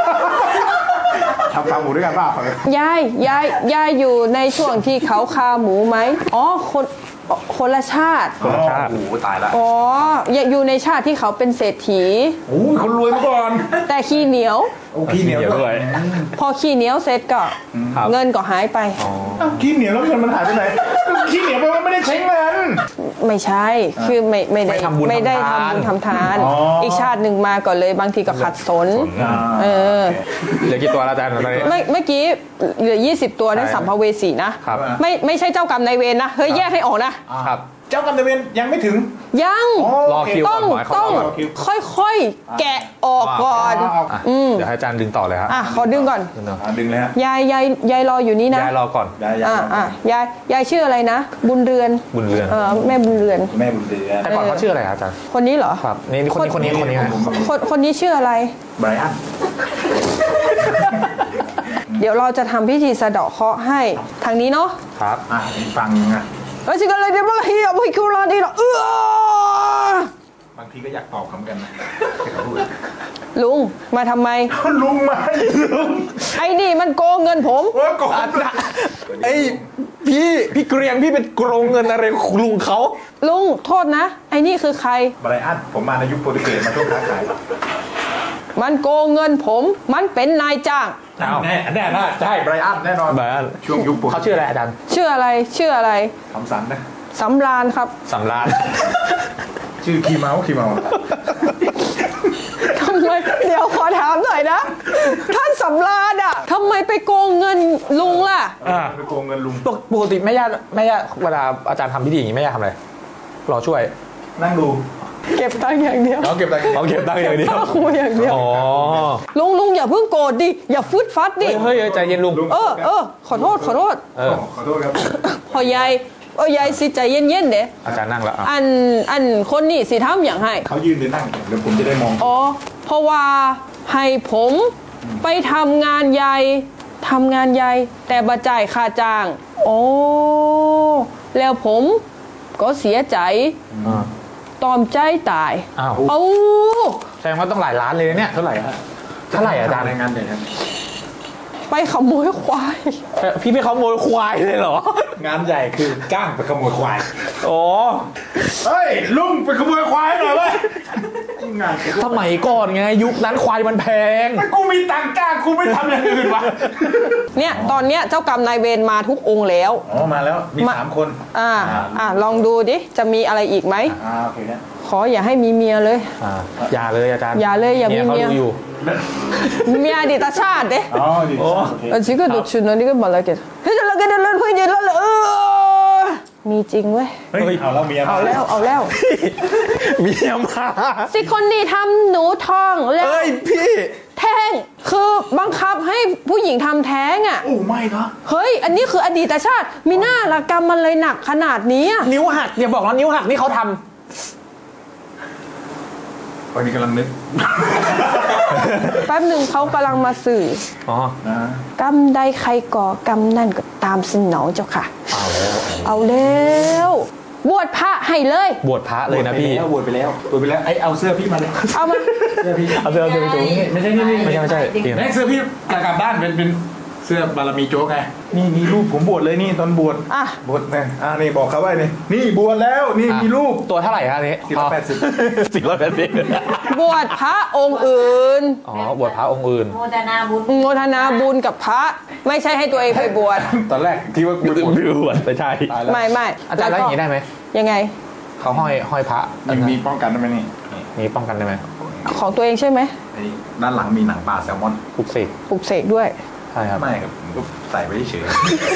หมูด้วยกันป่ะยายอยู่ในช่วงที่เขาคาหมูไหมคนละชาติโอ้โหตายละอยู่ในชาติที่เขาเป็นเศรษฐีคนรวยมาก่อนแต่ขี้เหนียวขี้เหนียวด้วยพอขี้เหนียวเสร็จก็เงินก็หายไปขี้เหนียวแล้วเงินมันหายไปไหนขี้เหนียวไปมันไม่ได้ใช้เงินไม่ใช่คือไม่ได้ทำบุญทำทานอีกชาติหนึ่งมาก่อนเลยบางทีก็ขัดสนเหลือกี่ตัวอาจารย์ตอนนี้เมื่อกี้เหลือ20ตัวนั่นสัมภเวสีนะไม่ใช่เจ้ากรรมนายเวรนะเฮ้ยแยกให้ออกนะครับเจ้ากรรมนายเวรยังไม่ถึงยังรอคิวต้องค่อยๆแกะออกก่อนเดี๋ยวให้อาจารย์ดึงต่อเลยครับขอดึงก่อนดึงเลยฮะยายรออยู่นี่นะยายรอก่อนยายชื่ออะไรนะบุญเรือนแม่บุญเรือนแต่ก่อนเขาชื่ออะไรอาจารย์คนนี้เหรอครับนี่คนนี้ชื่ออะไรไบรอันเดี๋ยวเราจะทำพิธีสะเดาะเคราะห์ให้ทางนี้เนาะครับฟังนะแล้วสิ่งอะไรเดี๋ยวมาเฮียไม่คิวรอดีหรอบางทีก็อยากตอบคำกันนะลุงมาทำไมลุงมาไอ้นี่มันโกงเงินผมไอ้พี่เกรียงพี่เป็นโกงเงินอะไรลุงเขาลุงโทษนะไอ้นี่คือใครไบรอันผมมาในยุคโปรตุเกสมาช่วงค้าขายมันโกงเงินผมมันเป็นนายจ้างแน่ใช่ไบรอันแน่นอนช่วงยุคเขาชื่ออะไรอาจารย์ชื่ออะไรคำสันนะสำราญครับสำราญชื่อขี้เมาทำไมเดี๋ยวขอถามหน่อยนะท่านสำราญทำไมไปโกงเงินลุงล่ะไปโกงเงินลุงปกติแม่ย่าเวลาอาจารย์ทำพิธีอย่างนี้แม่ย่าทำอะไรรอช่วยนั่งดูเก็บตังค์อย่างเดียวเก็บตังค์อย่างเดียวลุงอย่าเพิ่งโกรธดิอย่าฟึดฟัดดิเฮ้ยใจเย็นลุงขอโทษครับพอยายสิใจเย็นๆเด้อาจารย์นั่งแล้วอันคนนี้สิทำอย่างให้เขายืนหรือนั่งเดี๋ยวผมจะได้มองเพราะว่าให้ผมไปทำงานใหญ่แต่บ่จ่ายค่าจ้างแล้วผมก็เสียใจตอมใจตายอ้าวเอาแสดงว่าต้องหลายล้านเลยเนี่ยเท่าไหร่อาจารย์ในงานเลยครับไปขโมยควายพี่ไปขโมยควายเลยเหรองานใหญ่คือจ้างไปขโมยควายโอ้เฮ้ยลุงไปขโมยควายหน่อยเว้ยงานสมัยก่อนไงยุคนั้นควายมันแพงถ้ากูมีตังค์จ้างกูไม่ทำอย่างอื่นวะเนี่ยตอนเนี้ยเจ้ากรรมนายเวรมาทุกองค์แล้วอ๋อมาแล้วมี3 คนลองดูดิจะมีอะไรอีกไหมโอเคนะขออย่าให้มีเมียเลยอย่าเลยอาจารย์อย่าเลยอย่ามีเมียเขาดูอยู่เมียอดีตชาติเด้อ๋อดีโอเค 지금 너 주는 이거 말라게 해줄라게 될런 후이질랄라มีจริงเว้ยเฮ้ยเอาแล้วเมียมาเอาแล้วเมียมาสิคนนี้ทำหนูท้องแล้วเอ้ยพี่แท้งคือบังคับให้ผู้หญิงทำแท้งอ่ะโอ้ไม่เนาะเฮ้ยอันนี้คืออดีตชาติมีหน้าละกรรมมันเลยหนักขนาดนี้อะนิ้วหักอย่าบอกนะนิ้วหักนี่เขาทำวันนี้กำลังนึกแป๊บหนึ่งเขากำลังมาสื่ออ๋อกรรมใดใครก่อกรรมนั่นก็ตามสนองเจ้าค่ะ เอาแล้วบวชพระให้เลยบวชพระเลยนะพี่บวชไปแล้วไอ้เอาเสื้อพี่มาเลยเอามาเสื้อพี่เอาเสื้อไปจูงไม่ใช่นี่ไม่ใช่นี่เสื้อพี่กลับด้านเป็นเสื้อบารมีโจ๊กไงนี่มีรูปผมบวชเลยนี่ตอนบวชอ่ะบวชนะนี่บอกเขาไว้นี่บวชแล้วนี่มีรูปตัวเท่าไหร่ครับนี้ 480 480 บวชพระองค์อื่นอ๋อบวชพระองค์อื่นโมทนาบุญโมทนาบุญกับพระไม่ใช่ให้ตัวเองไปบวชตอนแรกที่ว่ากูบวชบวชไม่ใช่ไม่อาจารย์แล้วอย่างนี้ได้ไหมยังไงเขาห้อยพระมีป้องกันได้ไหมนี่มีป้องกันได้ไหมของตัวเองใช่ไหมด้านหลังมีหนังปลาแซลมอนปลุกเสกปลุกเสกด้วยใช่ครับไม่ครับใส่ไปเฉย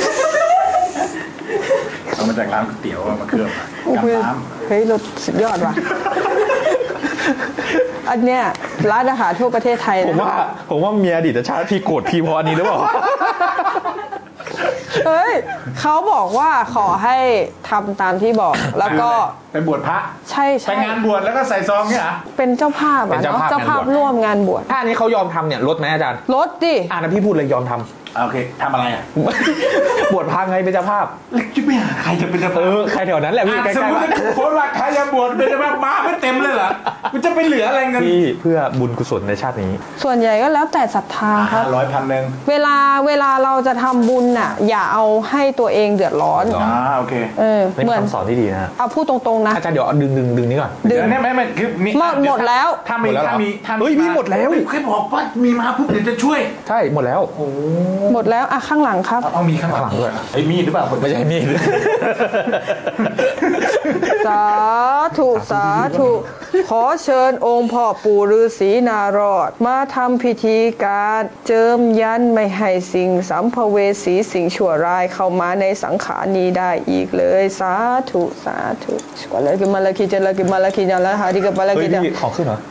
เอามาจากร้านก๋วยเตี๋ยวมาเคลือบกับน้ำเฮ้ยรสสุดยอดว่ะ อันเนี้ยร้านอาหารทั่วประเทศไทยผมว่าเมียอดีตชาติพี่โกรธพี่เพราะอันนี้หรือเปล่าเฮ้ยเขาบอกว่าขอให้ทำตามที่บอกแล้วก็เป็นบวชพระใช่ไปงานบวชแล้วก็ใส่ซองเนี่ยเหรอเป็นเจ้าภาพเป็อะนเจ้าเนาะภาพเจ้าภาพร่วมงานบวชถ้าอันนี้เขายอมทำเนี่ยลดไหมอาจารย์รถดินะพี่พูดเลยยอมทำโอเคทำอะไรอ่ะบวชพระไงเป็นเจ้าภาพจะไปหาใครจะเป็นเจ้าภาพใครแถวนั้นแหละพี่ใกสมล้มติโพสต์ว่าใครจะบวชเป็นเจ้าภาพมาไม่เต็มเลยเหรอมันจะไปเหลืออะไรเงินๆพี่เพื่อบุญกุศลในชาตินี้ส่วนใหญ่ก็แล้วแต่ศรัทธาครับ 100,000 เวลาเราจะทำบุญน่ะอย่าเอาให้ตัวเองเดือดร้อนโอเคนี่เหมืเป็อนนคำสอนที่ดีนะฮะเอาพูดตรงๆนะอาจารย์เดี๋ยวดึงนี่ก่อนเดี๋ยวเนี่ยไม่คือนี่หมดแล้วถ้ามีเฮ้ยพี่หมดแล้วแค่บอกว่ามีมาปุ๊บเดี๋ยวจะช่วยใช่หมดแล้วหมดแล้วอะข้างหลังครับเอามีข้างหลังด้วยไอ้มีดหรือเปล่าไม่ใช่มีดสาธุขอเชิญองค์พ่อปู่ฤาษีนารอดมาทำพิธีการเจิมยันไม่ให้สิ่งสัมภเวสีสิ่งชั่วร้ายเข้ามาในสังขารนี้ได้อีกเลยสาธุกว่าเลยกิมาลาคิจันละหาดิกะปาลาเฮ้คิยจันพี่ของขึ้นเหรอ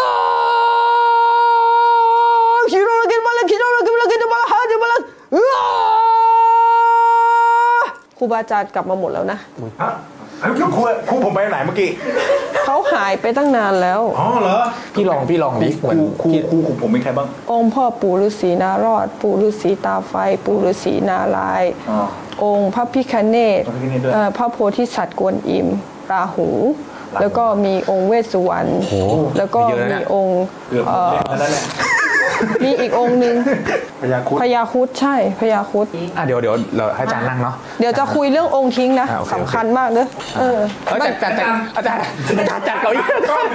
ครูบาอาจารย์กลับมาหมดแล้วนะครูผมไปไหนเมื่อกี้เขาหายไปตั้งนานแล้วอ๋อเหรอพี่ลองดิเหมือนครูของผมเป็นใครบ้างองค์พ่อปู่ฤาษีนารอด ปู่ฤาษีตาไฟ ปู่ฤาษีนารายณ์องค์พระพิฆเนศ พระโพธิสัตว์กวนอิม ราหู แล้วก็มีองค์เวสสุวรรณ แล้วก็มีองค์เกือบหมดแล้วแหละมีอีกองค์หนึ่งพญาครุฑพญาครุฑใช่พญาครุฑเดี๋ยวเราให้อาจารย์นั่งเนาะเดี๋ยวจะคุยเรื่ององค์ทิ้งนะโอเคสำคัญมากเด้อแต่อาจารย์จัดเก้าอี้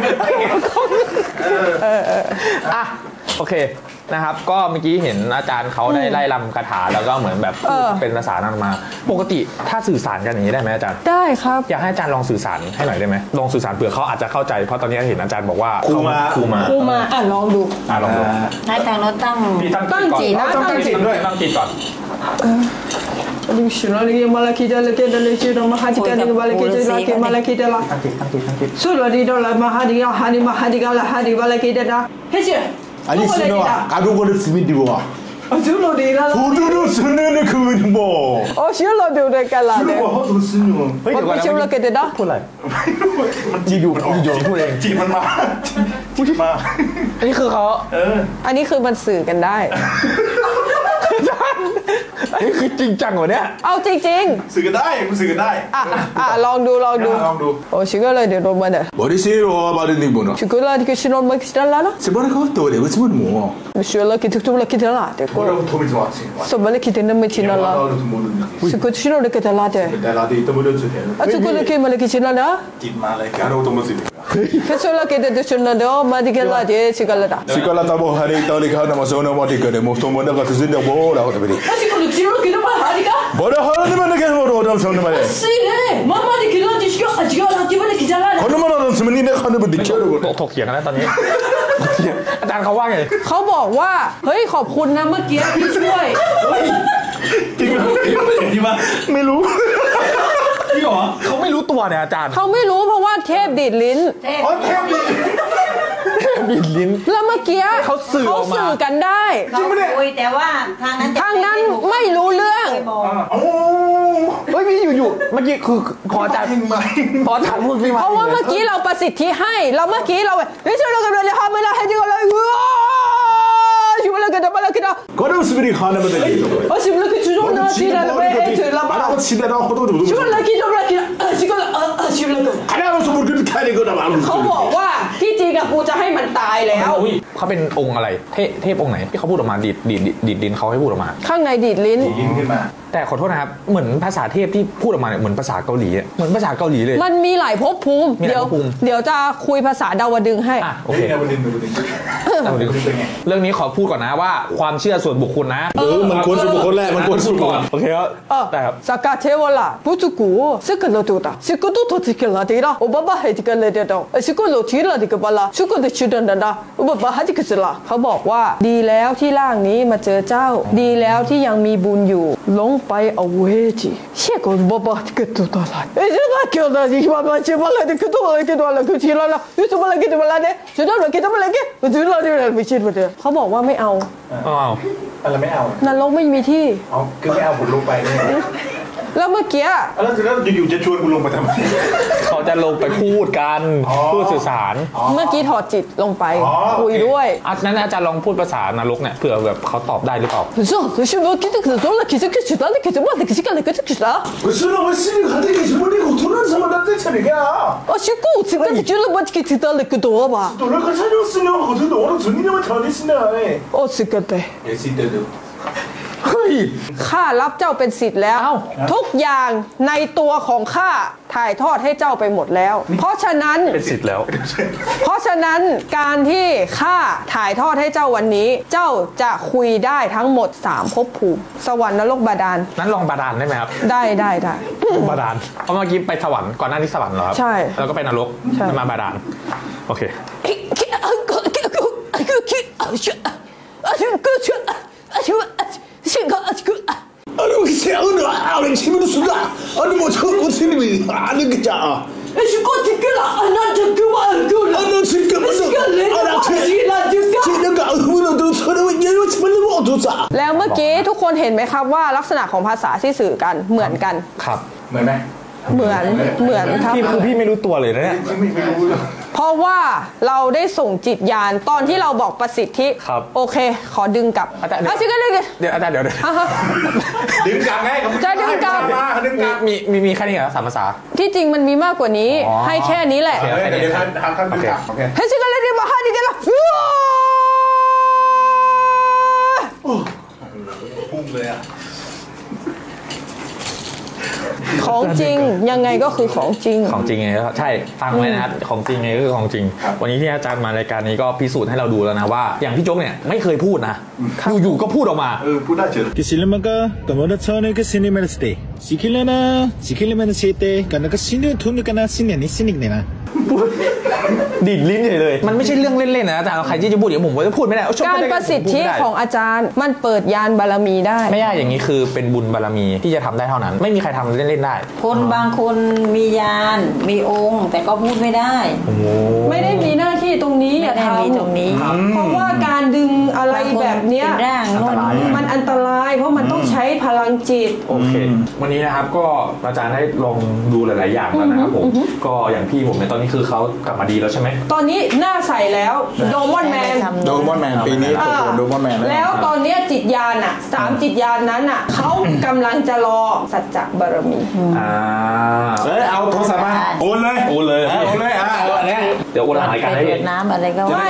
อ่ะโอเคนะครับก็เมื่อกี้เห็นอาจารย์เขาได้ไล่รำคาถาแล้วก็เหมือนแบบพูดเป็นภาษานั้นมาปกติถ้าสื่อสารกันอย่างนี้ได้ไหมอาจารย์ได้ครับอยากให้อาจารย์ลองสื่อสารให้หน่อยได้ไหมลองสื่อสารเผื่อเขาอาจจะเข้าใจเพราะตอนนี้เห็นอาจารย์บอกว่าครูมาลองดูลองดูนายทางเราตั้งพี่ตั้งจิตก่อนตั้งจิตด้วยตั้งจิตก่อน Bismillahirrahmanirrahim. Malakita lakita lakita mahadika malakita lakita malakita la. ตั้งจิต Suladido la mahadika hani mahadika la hani malakita da. Heche. 아니 스노 가루고를 쓰면 되고 Suladido la. 도도도 쓰는 그 뭐. Suladido de kala de. 허도 쓰는 เฮ้ยเดี๋ยวก่อนนะ Suladido da. พูดอะไรอยู่พูดเองจีมันมาอันนี้คือเขาอันนี้คือมันสื่อกันได้อันนี้คือจริงจังเหรอเนี่ยเอาจริงสื่อกันได้มันสื่อกันได้ลองดูโอ้ชิคกี้พายเดี๋ยวโดนมาเนี่ย 버리세요 말은 이거는. ชิคกี้พายที่ชิโนนมาคิดอะไรล่ะ 세번에 그것도 왜 무슨 뭐. ไม่เชื่อเลยคิดทุกๆคิดอะไรเด็กก็ 뭐라고 도움이 좀 왔지. สมมติคิดถึงนั่นไม่ชินอะไร 나도 모르는. ชิคกี้พายชิโนนคิดอะไรเด็กแต่라디 떠버려도 돼. ชิคกี้พายคิดมาเลยคิดชินอะไรนะกินมาเลยการเอาตัวมาสิคิดชินอะไรคิดถึงชินอะไรเดี๋ยวมาที่กันละเดี๋ยวชิคกี้พาย 시컬라 따보 하리 떠리 가나 마소나 버티거든 목통 뭐가 그진데 뭐라고 그러더니. 아직도 지금 기도만 하니까 뭐라 하는데만 내게 뭐로 얻어 손을 말해. 쓰네 마마디 기도한테 시켜 지금 기분이 기절하네 거는 말하는 스면이 내 하늘 분들 겨루고. ถกเถียงกันแล้วตอนนี้อาจารย์เขาว่าไงเขาบอกว่าเฮ้ยขอบคุณนะเมื่อกี้ที่ช่วยจริงป่ะไม่รู้จริงเหรอเขาไม่รู้ตัวเนี่ยอาจารย์เขาไม่รู้เพราะว่าเทพดีดลิ้นอ๋อเทพดิบิดลิ้นแล้วเมื่อกี้เขาสื่อออกมากันได้เขาคุยแต่ว่าทางนั้นไม่รู้เรื่องโอ้เฮ้ยพี่อยู่เมื่อกี้คือพออาจารย์พออาจารย์พูดพี่มาเพราะว่าเมื่อกี้เราประสิทธิให้แล้วเมื่อกี้เราเฮ้ยช่วยเรากันเลยทำไม่ได้ให้ดีกว่าเลยช่วยเรากันมาแล้วกัน 거는 스면이 하늘 분들. ช่วยเรากันช่วยเราทีละไปให้ถึงละบ้า 말하고 치대나 허도 좀. ช่วยเรากินช่วยเรากินช่วยเรา 하나로서 뭐 그렇게 하는 거나 말고. เขาบอกว่าที่จริงกับกูจะให้มันตายแล้วอุ้ยเขาเป็นองค์อะไรเทพองค์ไหนที่เขาพูดออกมาดีดลิ้นเขาให้พูดออกมาข้างในดีดลิ้นยิงขึ้นมาแต่ขอโทษนะครับเหมือนภาษาเทพที่พูดออกมาเนี่ยเหมือนภาษาเกาหลีเหมือนภาษาเกาหลีเลยมันมีหลายภพภูมิมีหลายภพภูมิเดี๋ยวจะคุยภาษาดาวดึงให้โอเคเอาไปดึงเรื่องนี้ขอพูดก่อนนะว่าความเชื่อส่วนบุคคลนะมันควรสุดคนแรกมันควรสุดก่อนโอเคครับแต่ครับสกัดเทวลาผู้จุกูสกัดเราตัวตาสกัดตัวที่กันละดีละอุบะบะให้ที่กันเลยเดียวสกัดเราที่ละดีกันบละสกัดที่ชุดนั้นนะอุบะบะให้ที่กันละเขาบอกว่าดีแล้วที่ร่างนี้มาเจอเจ้าดีแล้วที่ยังมีบุญอยู่ลงไปเอาเวจีเชื่อคนอุบะบะที่กันตัวละจะมาเกี่ยวอะไรที่มาเชื่อมาเลยที่กันตัวละคือที่ละอยู่ตัวมาเลยที่มาเลยเนี่ยชุดนั้นที่มาเลยที่ชุดละที่ไม่ชิดมาเดียวเขาบอกว่าไม่เอาอะไรไม่เอานรกไม่มีที่เอาคือไม่เอาผมลงไปเนี่ยแล้วเมื่อกี้แล้วอยู่จะชวนกูลงไปทำไมเขาจะลงไปพูดกันพูดสื่อสารเมื่อกี้ถอดจิตลงไปคุยด้วยนั้นอาจารย์ลองพูดภาษานรกเนี่ยเผื่อแบบเขาตอบได้หรือเปล่าข้ารับเจ้าเป็นศิษย์แล้วทุกอย่างในตัวของข้าถ่ายทอดให้เจ้าไปหมดแล้วเพราะฉะนั้นเป็นศิษย์แล้วเพราะฉะนั้นการที่ข้าถ่ายทอดให้เจ้าวันนี้เจ้าจะคุยได้ทั้งหมด3ภพภูมิสวรรค์นรกบาดาลนั้นลองบาดาลได้ไหมครับได้บาดาลเพราะเมื่อกี้ไปสวรรค์ก่อนหน้านี้สวรรค์เหรอครับใช่แล้วก็ไปนรกมาบาดาลโอเค 아니 그 새우는 아는 치면은 수다 아니 뭐 저거 스님이 아는 거자 시고 티끌아 나 그만 아는 지금 아나 지금 아무도 서로 얘는 치면은 뭐 어떠사 แล้วเมื่อกี้ทุกคนเห็นไหมครับว่าลักษณะของภาษาที่สื่อกันเหมือนกันครับเหมือนไหมเหมือนครับพี่ไม่รู้ตัวเลยนะเนี่ยไม่รู้เพราะว่าเราได้ส่งจิตญาณตอนที่เราบอกประสิทธิโอเคขอดึงกลับอาจารย์เดี๋ยวอาจารย์เดี๋ยวดึงกลับไงจะดึงกลับมีแค่นี้เหรอ3ภาษาที่จริงมันมีมากกว่านี้ให้แค่นี้แหละเดี๋ยวท่านดึงกลับโอเคให้สิกันเลยดีมาให้ดีกันละพุ่งเลยอ่ะของจริงยังไงก็คือของจริงไงใช่ฟังไว้นะครับของจริงไงก็คือของจริงวันนี้ที่อาจารย์มารายการนี้ก็พิสูจน์ให้เราดูแล้วนะว่าอย่างพี่โจ๊กเนี่ยไม่เคยพูดนะอยู่ๆก็พูดออกมาพูดได้เฉย 그 신뢰만과 너무나 처음에 그 신뢰만 했을 때 지킬려면 시때 그러니까 신뢰 돈이니까 신뢰니 신익내나 ดีดลิ้นเลยมันไม่ใช่เรื่องเล่นๆนะอาจารย์ใครที่จะพูดเดี๋ยวผมจะพูดไม่ได้การประสิทธิของอาจารย์มันเปิดยานบารมีได้ไม่ยากอย่างนี้คือเป็นบุญบารมีที่จะทำได้เท่านั้นไม่มีใครทำเล่นๆได้คนบางคนมียานมีองค์แต่ก็พูดไม่ได้ไม่ได้มีหน้าที่ที่ตรงนี้อย่าทำมีตรงนี้เพราะว่าการดึงอะไรแบบเนี้ยเป็นร่างโน่นมันอันตรายเพราะมันต้องใช้พลังจิตโอเค วันนี้นะครับก็อาจารย์ได้ลองดูหลายๆอย่างแล้วนะครับผมก็อย่างพี่ผมเนี่ยตอนนี้คือเขากลับมาดีแล้วใช่ไหมตอนนี้หน้าใสแล้วโดมอนแมนโดมอนแมนปีนี้เปิดตัวโดมอนแมนแล้วตอนนี้จิตญาณอ่ะ3จิตญาณนั้นอ่ะเขากำลังจะรอสัจจะบารมีเอาโทรศัพท์มาโอนเลยโอนเลยโอนเลยเอาเนี่ยเดี๋ยวโอนหายกันให้เปิดน้ำอะไรก็ว่า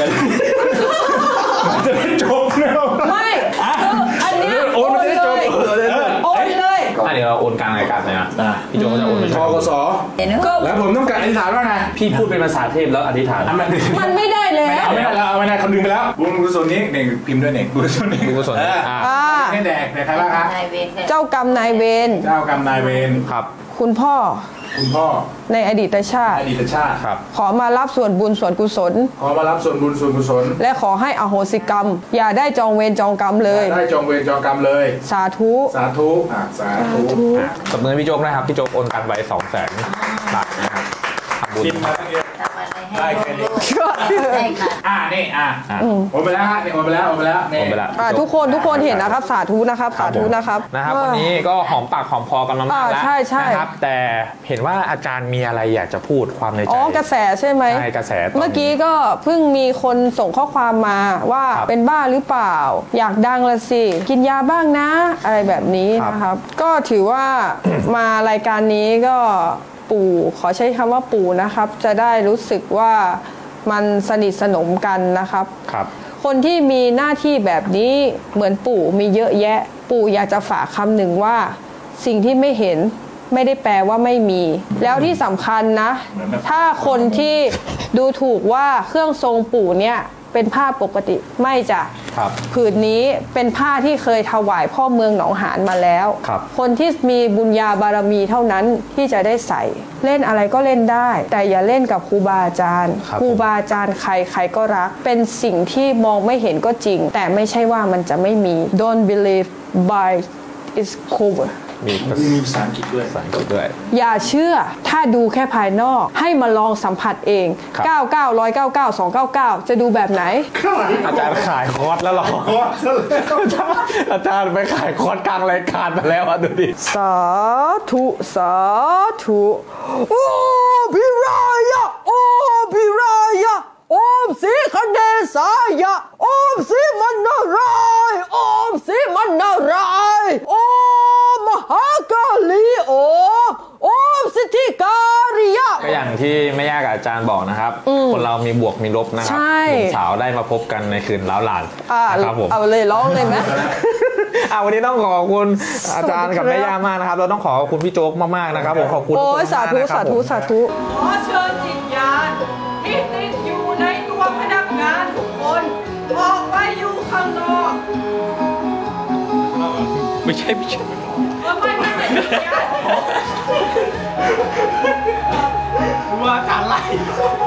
จะได้จบแล้วไม่คืออันเนี้ยโอนมันจะได้จบโอนเลยเดี๋ยวเราโอนกลางรายการเลยนะพี่โจก็จะโอนไปทกส แล้วผมต้องการอธิษฐานว่าไงพี่พูดเป็นภาษาเทพแล้วอธิษฐานมันไม่ได้แล้วเอาไม่ได้แล้วเอาไม่ได้คำนึงไปแล้วบุญกุศลนี้เด็กพิมพ์ด้วยเด็กบุญกุศลนี้บุญกุศลให้แดกใครบ้างครับเจ้ากรรมนายเวรเจ้ากรรมนายเวรครับคุณพ่อคุณพ่อในอดีตชาติอดีตชาติครับขอมารับส่วนบุญส่วนกุศลขอมารับส่วนบุญส่วนกุศลและขอให้อโหสิกรรม อย่าได้จองเวรจองกรรมเลยได้จองเวรจองกรรมเลยสาธุสาธุสาธุตบมือพี่โจ๊กนะครับพี่โจ๊กโอนกันไว้200,000 บาทนะครับทำบุญกินมาตั้งเยอะได้แค่นี้ได้ค่ะนี่โอนไปแล้วฮะนี่โอนไปแล้วนี่โอนไปแล้วทุกคนเห็นนะครับสาธุนะครับสาธุนะครับวันนี้ก็หอมปากหอมคอกันมามากแล้วใช่นะครับแต่เห็นว่าอาจารย์มีอะไรอยากจะพูดความในใจกระแสใช่ไหมใช่กระแสตอนนี้เมื่อกี้ก็เพิ่งมีคนส่งข้อความมาว่าครับเป็นบ้าหรือเปล่า อยากดังละสิกินยาบ้างนะ อะไรแบบนี้ครับนะครับ ก็ถือว่า มารายการนี้ก็ปู่ขอใช้คำว่าปู่นะครับ จะได้รู้สึกว่ามันสนิทสนมกันนะครับครับคนที่มีหน้าที่แบบนี้เหมือนปู่มีเยอะแยะ ปู่อยากจะฝากคำหนึ่งว่า สิ่งที่ไม่เห็นไม่ได้แปลว่าไม่มี แล้วที่สำคัญนะ ถ้าคนที่ดูถูกว่าเครื่องทรงปู่เนี่ยเป็นผ้าปกติไม่จ้ะครับผืนนี้เป็นผ้าที่เคยถวายพ่อเมืองหนองหานมาแล้วครับคนที่มีบุญญาบารมีเท่านั้นที่จะได้ใส่เล่นอะไรก็เล่นได้ แต่อย่าเล่นกับครูบาอาจารย์ครับครูบาอาจารย์ใครใครก็รัก เป็นสิ่งที่มองไม่เห็นก็จริง แต่ไม่ใช่ว่ามันจะไม่มี Don't believe by its cover มีภามีภาษาอังกฤษด้วยษาอังกฤษด้วยอย่าเชื่อถ้าดูแค่ภายนอกให้มาลองสัมผัสเองครับ 99 199 299 จะดูแบบไหนอาจารย์ขายคอร์สแล้วหรออาจารย์ไปขายคอร์สกลางรายการมาแล้วอ่ะดูดิสาธุสาธุโอ้พิรายะโอ้พิรายะโอมสีคเนสายะโอมสีมันนารายโอมสีมันนารายโอมมหากาลีโอมสิทธิการิยะก็อย่างที่แม่ย่ากับอาจารย์บอกนะครับ คนเรามีบวกมีลบนะครับใช่หนุ่มสาวได้มาพบกันในคืนล้าวหลานนะครับผมเอาเลยร้องเลยไหมวันนี้ต้องขอบคุณอาจารย์กับแม่ย่ามากนะครับ เราต้องขอบคุณพี่โจ๊กมากๆนะครับผมขอบคุณโอ้ยทุกคนสาธุมกนะคสารับธุผมสาธุขอเชิญจิตญาณที่ติดอยู่ในตัวพนักงานทุกคนออกไปอยู่ข้างนอกไม่ใช่ไม่จิตญาณว่าการไล่